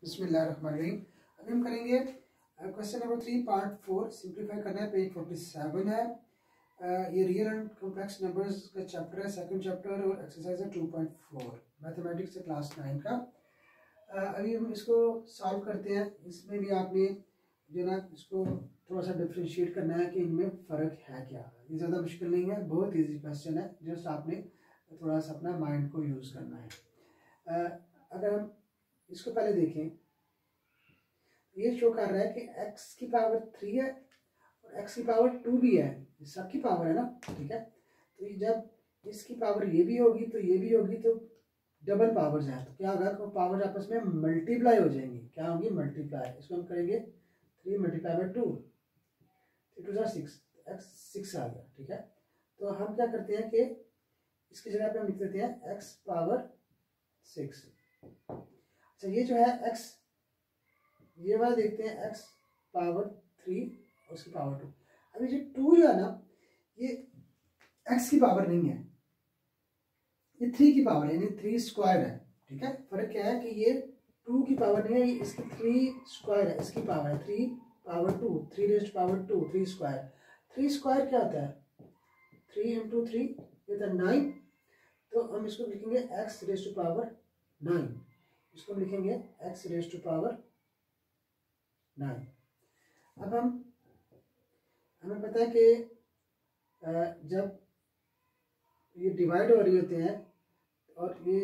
बिस्मिल्लाहिर्रहमानिर्रहीम। अभी हम करेंगे क्वेश्चन नंबर 3 पार्ट 4। सिंप्लीफाई करना है, पेज 47 है। ये रियल एंड कॉम्प्लेक्स नंबर्स का चैप्टर है, सेकंड चैप्टर, और एक्सरसाइज है 2.4 मैथमेटिक्स है क्लास 9 का। अभी हम इसको सॉल्व करते हैं। इसमें भी आपने जो ना इसको थोड़ा सा डिफ्रेंशिएट करना है कि इनमें फ़र्क है क्या। ये ज़्यादा मुश्किल नहीं है, बहुत ईजी क्वेश्चन है, जस्ट आपने थोड़ा सा अपना माइंड को यूज़ करना है। अगर हम इसको पहले देखें, ये शो कर रहा है कि x की पावर 3 है और x की पावर 2 भी है। ये सब की पावर है ना, ठीक है। तो जब इसकी पावर ये भी होगी तो ये भी होगी, तो डबल पावर्स हैं, तो क्या होगा, तो पावर आपस में मल्टीप्लाई हो जाएंगी। क्या होंगी? मल्टीप्लाई। इसको हम करेंगे 3 मल्टीप्लाई बाई 2, 3 2 6, x 6 आ गया, ठीक है। तो हम क्या करते हैं कि इसकी जगह पे हम लिख देते हैं x पावर 6। अच्छा, ये जो है x, ये वाला देखते हैं x पावर 3 और उसकी पावर 2। अभी जो 2 जो है ना, ये x की पावर नहीं है, ये 3 की पावर है, यानी 3 स्क्वायर है, ठीक है। फर्क क्या है कि ये 2 की पावर नहीं है, ये इसकी 3 स्क्वायर है, इसकी पावर है 3 power 2, 3 raised power 2, 3 square. 3 square क्या होता है? 3 इंटू 3 ये होता है 9। तो हम इसको लिखेंगे x रेज़्ड टू पावर 9। इसको हम लिखेंगे x रेज़्ड टू पावर 9। अब हमें पता है कि जब ये डिवाइड हो रही होते हैं और ये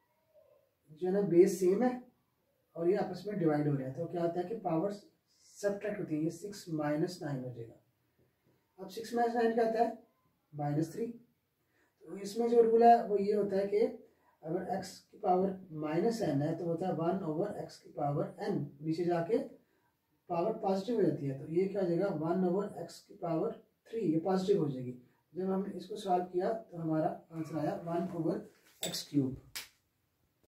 जो है ना बेस सेम है और ये आपस में डिवाइड हो रहे हैं, तो क्या होता है कि पावर सब्ट्रैक्ट होती है। ये 6 माइनस 9 हो जाएगा। अब 6 माइनस 9 क्या होता है? -3। तो इसमें जो रूल है वो ये होता है कि अगर x की पावर -n है तो होता है 1/x की पावर n, नीचे जाके पावर पॉजिटिव हो जाती है। तो ये क्या हो जाएगा? 1/x की पावर 3, ये पॉजिटिव हो जाएगी। जब हमने इसको सॉल्व किया तो हमारा आंसर आया 1/x क्यूब।